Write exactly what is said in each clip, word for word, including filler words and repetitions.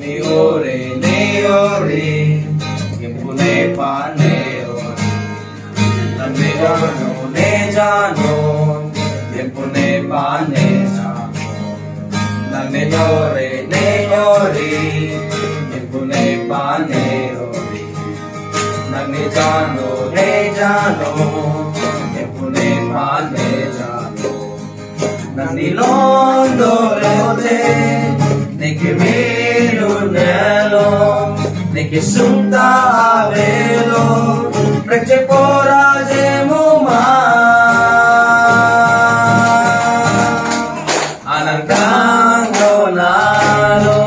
ore, ne ore, che pune pane ore. Non ne giano, ne giano, che pune pane giano. Non ne ore, ne ore, che pune pane ore. Non ne giano, ne giano, che pune pane giano. Non ne londo leote, ne che vedo nelo, ne che sunta vedo, prece coraggio muma. Anangkango nalo,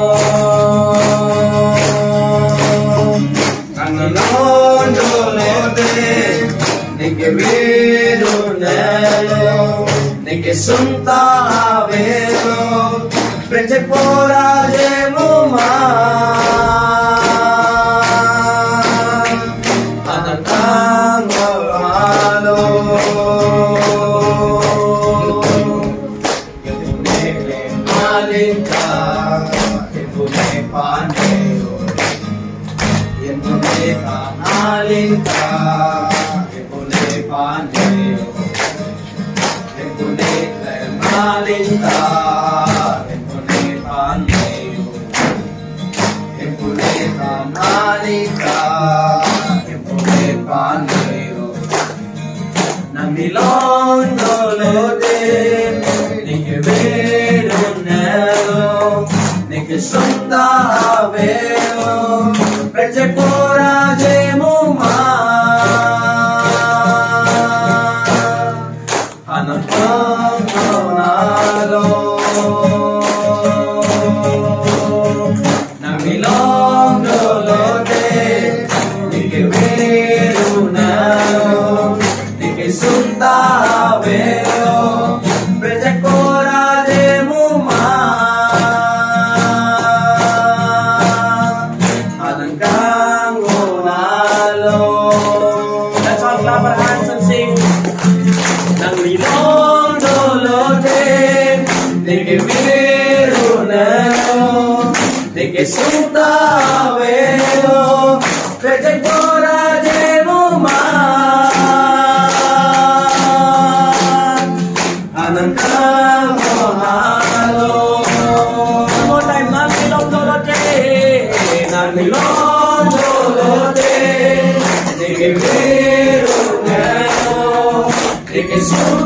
kananondo leote, ne che vedo nelo, ne che sunta vedo, prece coraggio muma. Anangkango nalo, che pune malinka, che pune pane ore. Che pune malinka, che pune pane ore. Che pune malinka, che pune pane ore. Che pune malinka, che pune pane ore. Nang nilondo lode, ni che vedo nero, ni che sonda vedo, prece coraggio muma. Anangkango nalo, nang nilondo lode, ni che vedo nero, ni che sunta vedo, prece coraggio muma. Anangkango nalo. That's all. Clap our hands and sing. Nang nilondo lode, ni che vedo nero, ni che sunta vedo, prece coraggio muma. Anangkango nalo. One more time. Nang nilondo lode, nang nilondo lode, ni che vedo nero, ni che sunta